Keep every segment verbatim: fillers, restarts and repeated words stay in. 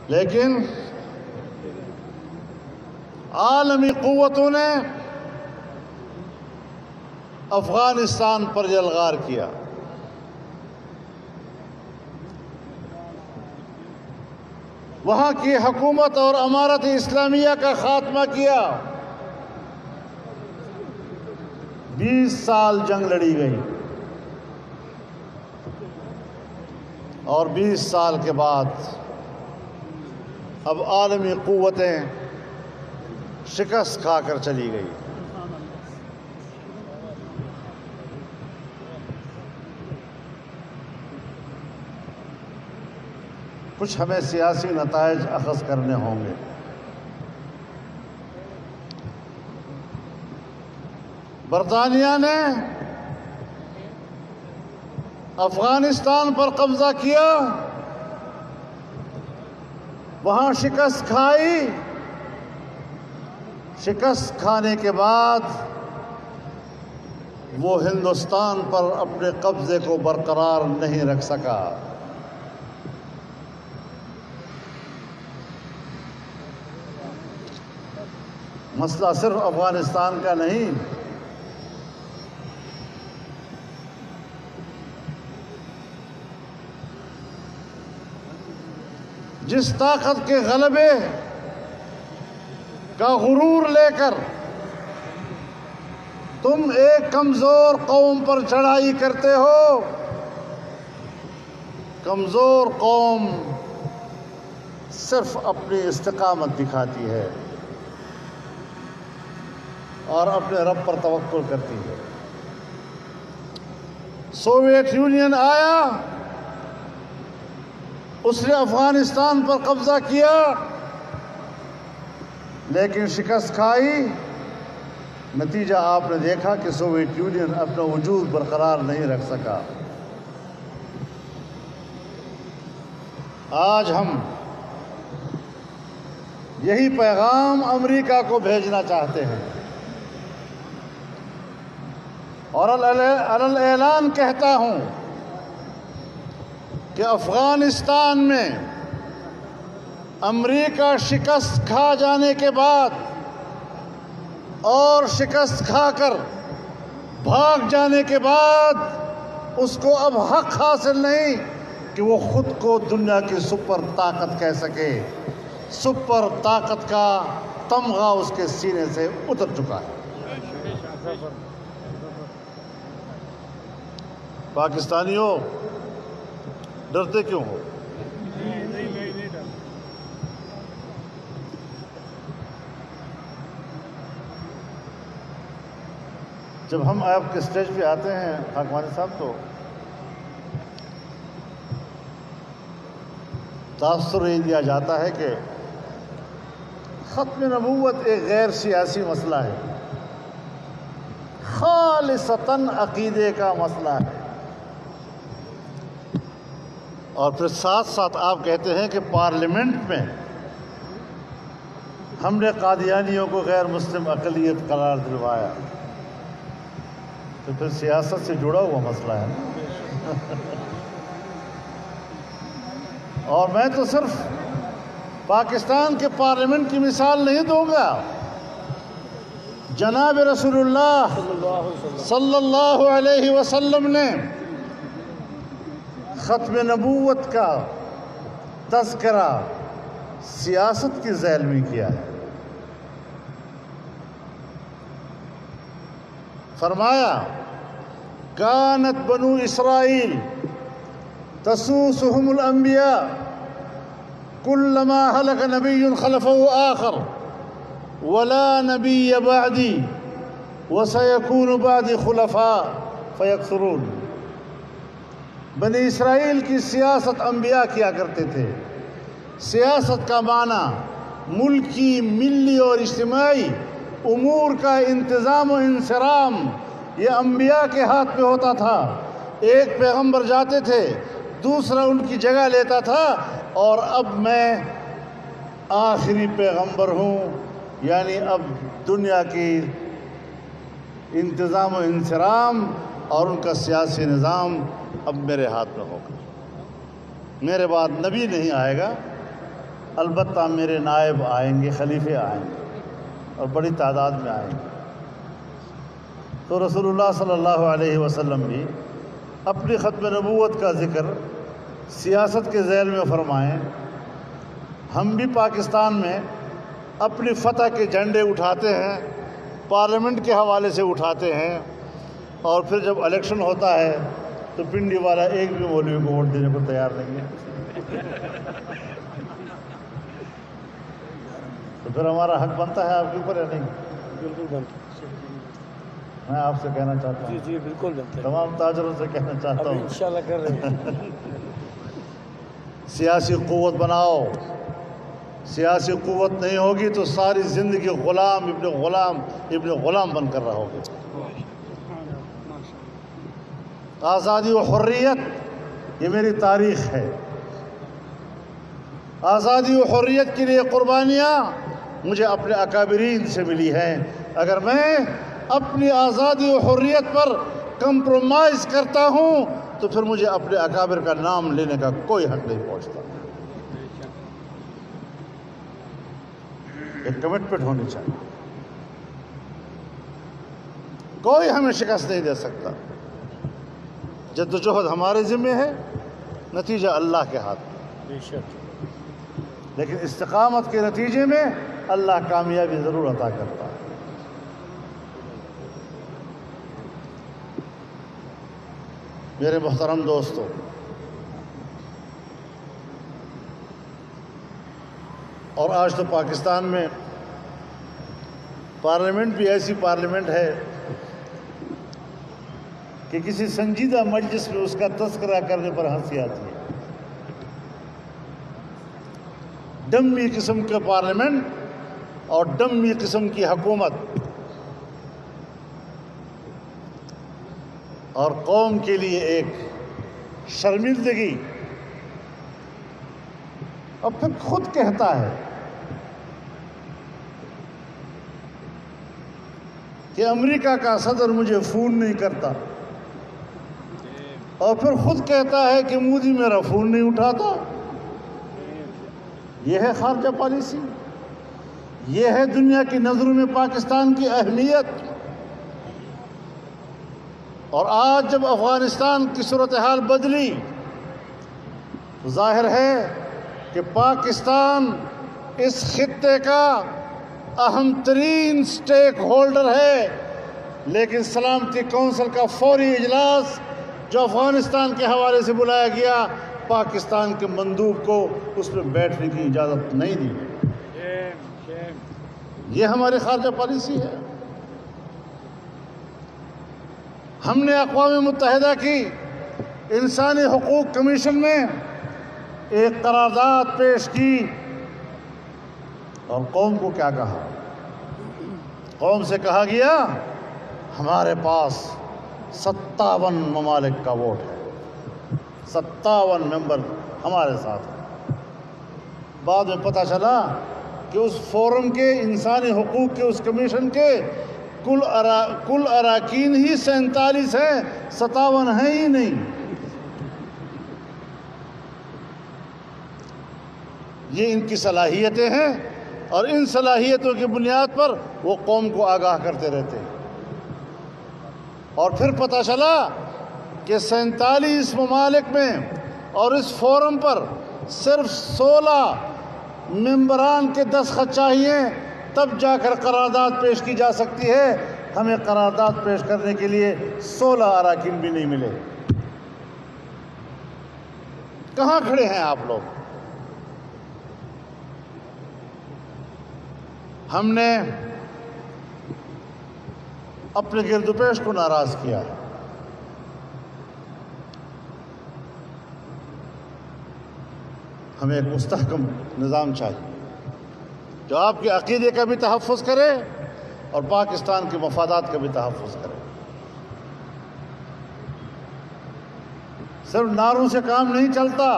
لیکن عالمی قوتوں نے افغانستان پر یلغار کیا. وہاں کی حکومت اور امارت اسلامیہ کا خاتمہ کیا. بیس سال جنگ لڑی گئی اور بیس سال کے بعد اب عالمی قوتیں شکست کھا کر چلی گئی. کچھ ہمیں سیاسی نتائج اخذ کرنے ہوں گے. برطانیہ نے افغانستان پر قبضہ کیا، وہاں شکست کھائی. شکست کھانے کے بعد وہ ہندوستان پر اپنے قبضے کو برقرار نہیں رکھ سکا. مسئلہ صرف افغانستان کا نہیں، جس طاقت کے غلبے کا غرور لے کر تم ایک کمزور قوم پر چڑھائی کرتے ہو، کمزور قوم صرف اپنی استقامت دکھاتی ہے اور اپنے رب پر توکل کرتی ہے. سوویت یونین آیا، اس نے افغانستان پر قبضہ کیا لیکن شکست کھائی. نتیجہ آپ نے دیکھا کہ سوویت یونین اپنا وجود برقرار نہیں رکھ سکا. آج ہم یہی پیغام امریکہ کو بھیجنا چاہتے ہیں اور علی اعلان کہتا ہوں کہ افغانستان میں امریکہ شکست کھا جانے کے بعد اور شکست کھا کر بھاگ جانے کے بعد اس کو اب حق حاصل نہیں کہ وہ خود کو دنیا کی سپر طاقت کہہ سکے. سپر طاقت کا تمغہ اس کے سینے سے اتر چکا ہے. پاکستانیوں ڈرتے کیوں ہو؟ جب ہم آپ کے اسٹیج پہ آتے ہیں خاکوانی صاحب تو تاثر یہ دیا جاتا ہے کہ ختم نبوت ایک غیر سیاسی مسئلہ ہے، خالصتاً عقیدے کا مسئلہ ہے. اور پھر ساتھ ساتھ آپ کہتے ہیں کہ پارلیمنٹ میں ہم نے قادیانیوں کو غیر مسلم اقلیت قرار دلوایا. تو پھر سیاست سے جڑا ہوا مسئلہ ہے. اور میں تو صرف پاکستان کے پارلیمنٹ کی مثال نہیں دوں گا. جناب رسول اللہ صلی اللہ علیہ وسلم نے ختم نبوت کا تذکرہ سیاست کی ذیل میں کیا ہے. فرمایا کانت بنو اسرائیل تسوسهم الانبیاء کلما ہلک نبی خلفه آخر ولا نبی بعدی وسیکون بعدی خلفاء فیکثرون. بنی اسرائیل کی سیاست انبیاء کیا کرتے تھے. سیاست کا معنی ملکی، ملی اور اجتماعی امور کا انتظام و انصرام یہ انبیاء کے ہاتھ میں ہوتا تھا. ایک پیغمبر جاتے تھے، دوسرا ان کی جگہ لیتا تھا، اور اب میں آخری پیغمبر ہوں، یعنی اب دنیا کی انتظام و انصرام اور ان کا سیاسی نظام اب میرے ہاتھ میں ہوگا. میرے بعد نبی نہیں آئے گا، البتہ میرے نائب آئیں گے، خلیفے آئیں گے اور بڑی تعداد میں آئیں گے۔ تو رسول اللہ صلی اللہ علیہ وسلم بھی اپنی ختم نبوت کا ذکر سیاست کے ذیل میں فرمائیں۔ ہم بھی پاکستان میں اپنی فتح کے جھنڈے اٹھاتے ہیں، پارلیمنٹ کے حوالے سے اٹھاتے ہیں، اور پھر جب الیکشن ہوتا ہے تو پنڈی والا ایک بھی مولوی کو ووٹ دینے کو تیار نہیں ہے۔ تو پھر ہمارا حق بنتا ہے آپ کے اوپر یا نہیں؟ بالکل بنتا ہے۔ میں آپ سے کہنا چاہتا ہوں، جی جی بالکل بنتا ہے، تمام تاجروں سے کہنا چاہتا ہوں، انشاءاللہ کر رہے ہیں۔ سیاسی قوت بناؤ۔ سیاسی قوت نہیں ہوگی تو ساری زندگی غلام ابن غلام ابن غلام بن کر رہو گے۔ آزادی و حریت یہ میری تاریخ ہے۔ آزادی و حریت کے لیے قربانیاں مجھے اپنے اکابرین سے ملی ہیں۔ اگر میں اپنی آزادی و حریت پر کمپرومائز کرتا ہوں تو پھر مجھے اپنے اکابر کا نام لینے کا کوئی حق نہیں پہنچتا۔ ایک کمٹمنٹ ہونی چاہیے، کوئی ہمیں شکست نہیں دے سکتا۔ جدوجہد ہمارے ذمہ ہے، نتیجہ اللہ کے ہاتھ میں، بے شک۔ لیکن استقامت کے نتیجے میں اللہ کامیابی ضرور عطا کرتا ہے۔ میرے محترم دوستو، اور آج تو پاکستان میں پارلیمنٹ بھی ایسی پارلیمنٹ ہے کہ کسی سنجیدہ مجلس میں اس کا تذکرہ کرنے پر ہنسی آتی ہے۔ ڈمی قسم کے پارلیمنٹ اور ڈمی قسم کی حکومت، اور قوم کے لیے ایک شرمندگی۔ اور پھر خود کہتا ہے کہ امریکہ کا صدر مجھے فون نہیں کرتا، اور پھر خود کہتا ہے کہ مودی میرا فون نہیں اٹھاتا۔ یہ ہے خارجہ پالیسی، یہ ہے دنیا کی نظروں میں پاکستان کی اہمیت۔ اور آج جب افغانستان کی صورتحال بدلی تو ظاہر ہے کہ پاکستان اس خطے کا اہم ترین سٹیک ہولڈر ہے، لیکن سلامتی کونسل کا فوری اجلاس جو افغانستان کے حوالے سے بلایا گیا، پاکستان کے مندوب کو اس میں بیٹھنے کی اجازت نہیں دی۔ یہ ہماری خارجہ پالیسی ہے۔ ہم نے اقوام متحدہ کی انسانی حقوق کمیشن میں ایک قرارداد پیش کی، اور قوم کو کیا کہا؟ قوم سے کہا گیا ہمارے پاس ستاون ممالک کا ووٹ ہے، ستاون ممبر ہمارے ساتھ ہیں۔ بعد میں پتہ چلا کہ اس فورم کے انسانی حقوق کے اس کمیشن کے کل ارا کل اراکین ہی سینتالیس ہیں، ستاون ہیں ہی نہیں۔ یہ ان کی صلاحیتیں ہیں، اور ان صلاحیتوں کی بنیاد پر وہ قوم کو آگاہ کرتے رہتے ہیں۔ اور پھر پتہ چلا کہ سینتالیس ممالک میں اور اس فورم پر صرف سولہ ممبران کے دستخط چاہیے، تب جا کر قرارداد پیش کی جا سکتی ہے۔ ہمیں قرارداد پیش کرنے کے لیے سولہ اراکین بھی نہیں ملے۔ کہاں کھڑے ہیں آپ لوگ؟ ہم نے اپنے گرد و پیش کو ناراض کیا ہے۔ ہمیں ایک مستحکم نظام چاہیے جو آپ کے عقیدے کا بھی تحفظ کرے اور پاکستان کے مفادات کا بھی تحفظ کرے۔ صرف نعروں سے کام نہیں چلتا،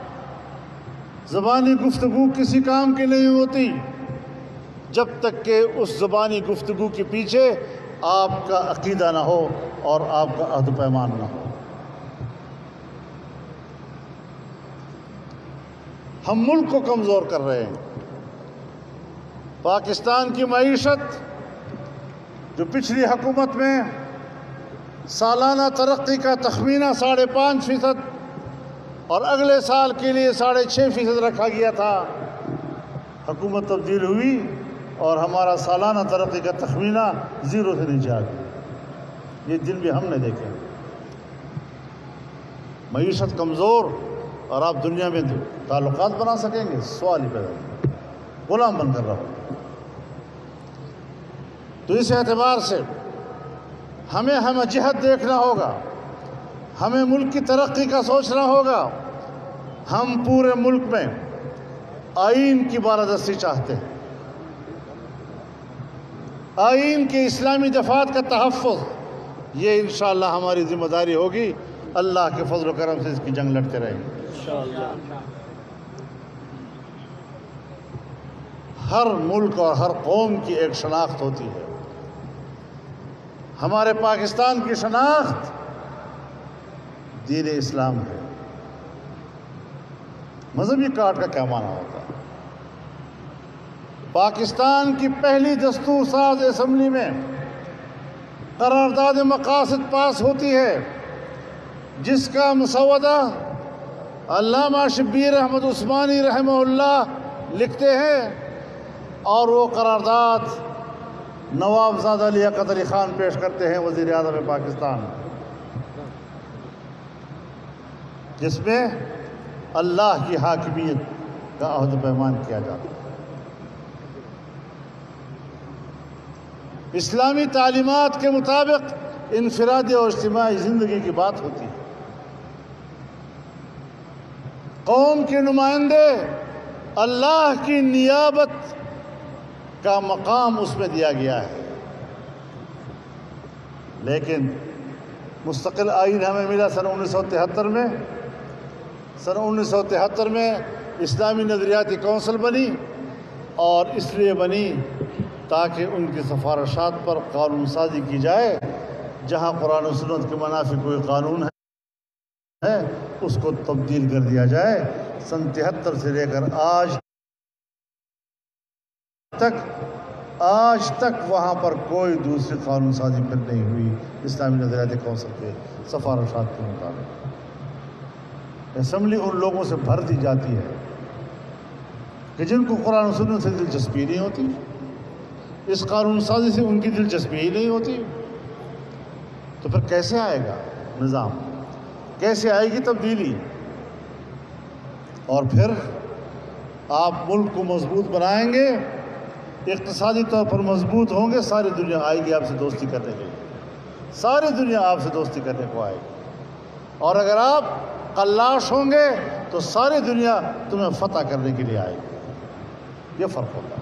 زبانی گفتگو کسی کام کی نہیں ہوتی جب تک کہ اس زبانی گفتگو کے پیچھے آپ کا عقیدہ نہ ہو اور آپ کا عہد و پیمان نہ ہو۔ ہم ملک کو کمزور کر رہے ہیں۔ پاکستان کی معیشت جو پچھلی حکومت میں سالانہ ترقی کا تخمینہ ساڑھے پانچ فیصد اور اگلے سال کے لیے ساڑھے چھ فیصد رکھا گیا تھا، حکومت تبدیل ہوئی اور ہمارا سالانہ ترقی کا تخمینہ زیرو سے نیچے آ گیا۔ یہ دن بھی ہم نے دیکھے۔ معیشت کمزور اور آپ دنیا میں تعلقات بنا سکیں گے؟ سوال ہی پیدا ہوگا، غلام بن کر رہو۔ تو اس اعتبار سے ہمیں ہمیں جہت دیکھنا ہوگا، ہمیں ملک کی ترقی کا سوچنا ہوگا۔ ہم پورے ملک میں آئین کی بالادستی چاہتے ہیں، آئین کے اسلامی دفعات کا تحفظ، یہ انشاءاللہ ہماری ذمہ داری ہوگی۔ اللہ کے فضل و کرم سے اس کی جنگ لڑتے رہیں گے انشاءاللہ۔ ہر ملک اور ہر قوم کی ایک شناخت ہوتی ہے۔ ہمارے پاکستان کی شناخت دین اسلام ہے۔ مذہبی کارڈ کا کیا معنی ہوتا ہے؟ پاکستان کی پہلی دستور ساز اسمبلی میں قرارداد مقاصد پاس ہوتی ہے، جس کا مسودہ علامہ شبیر احمد عثمانی رحمہ اللہ لکھتے ہیں، اور وہ قرارداد نواب زادہ لیاقت علی خان پیش کرتے ہیں، وزیر اعظم پاکستان، جس میں اللہ کی حاکمیت کا عہد پیمان کیا جاتا ہے۔ اسلامی تعلیمات کے مطابق انفرادی اور اجتماعی زندگی کی بات ہوتی ہے۔ قوم کے نمائندے اللہ کی نیابت کا مقام اس میں دیا گیا ہے، لیکن مستقل آئین ہمیں ملا سن انیس سو تہتر میں۔ سن انیس سو تہتر میں اسلامی نظریاتی کونسل بنی، اور اس لیے بنی تاکہ ان کی سفارشات پر قانون سازی کی جائے۔ جہاں قرآن و سنت کے منافی کوئی قانون ہے اس کو تبدیل کر دیا جائے۔ سن تہتر سے لے کر آج تک آج تک وہاں پر کوئی دوسری قانون سازی پھر نہیں ہوئی اسلامی نظریاتی کونسل کے سفارشات کے مطابق۔ اسمبلی ان لوگوں سے بھر دی جاتی ہے کہ جن کو قرآن و سنت سے دلچسپی نہیں ہوتی، اس قانون سازی سے ان کی دلچسپی ہی نہیں ہوتی، تو پھر کیسے آئے گا نظام؟ کیسے آئے گی تبدیلی؟ اور پھر آپ ملک کو مضبوط بنائیں گے، اقتصادی طور پر مضبوط ہوں گے، ساری دنیا آئے گی آپ سے دوستی کرنے کے لیے، ساری دنیا آپ سے دوستی کرنے کو آئے گی۔ اور اگر آپ قلاش ہوں گے تو ساری دنیا تمہیں فتح کرنے کے لیے آئے گی۔ یہ فرق ہوتا ہے۔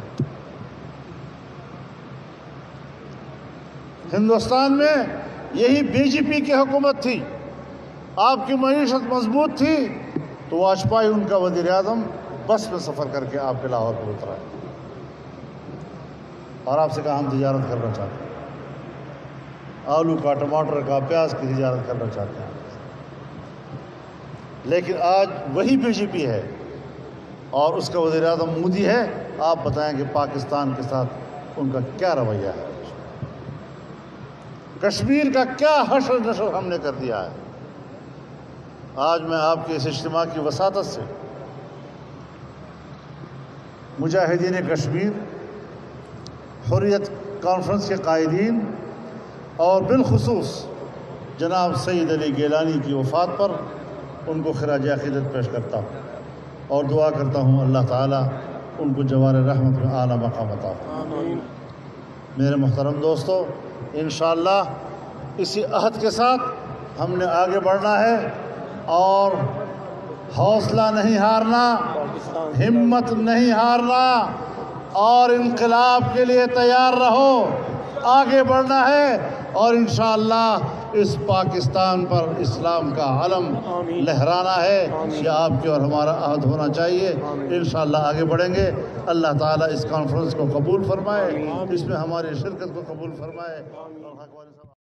ہندوستان میں یہی بی جے پی کی حکومت تھی، آپ کی معیشت مضبوط تھی، تو واجپئی ان کا وزیر اعظم بس میں سفر کر کے آپ کے لاہور پہ اترا ہے اور آپ سے کہا ہم تجارت کرنا چاہتے ہیں، آلو کا، ٹماٹر کا، پیاز کی تجارت کرنا چاہتے ہیں۔ لیکن آج وہی بی جے پی ہے اور اس کا وزیر اعظم مودی ہے۔ آپ بتائیں کہ پاکستان کے ساتھ ان کا کیا رویہ ہے؟ کشمیر کا کیا حشر نشر ہم نے کر دیا ہے؟ آج میں آپ کے اس اجتماع کی وساطت سے مجاہدین کشمیر، حریت کانفرنس کے قائدین اور بالخصوص جناب سید علی گیلانی کی وفات پر ان کو خراج عقیدت پیش کرتا ہوں اور دعا کرتا ہوں اللہ تعالیٰ ان کو جوار رحمت میں اعلیٰ مقام عطا فرمائے۔ میرے محترم دوستو، انشاءاللہ اسی عہد کے ساتھ ہم نے آگے بڑھنا ہے اور حوصلہ نہیں ہارنا، ہمت نہیں ہارنا، اور انقلاب کے لیے تیار رہو۔ آگے بڑھنا ہے اور انشاءاللہ اس پاکستان پر اسلام کا علم لہرانا ہے۔ یہ آپ کی اور ہمارا عہد ہونا چاہیے۔ انشاءاللہ آگے بڑھیں گے۔ اللہ تعالیٰ اس کانفرنس کو قبول فرمائے، اس میں ہماری شرکت کو قبول فرمائے۔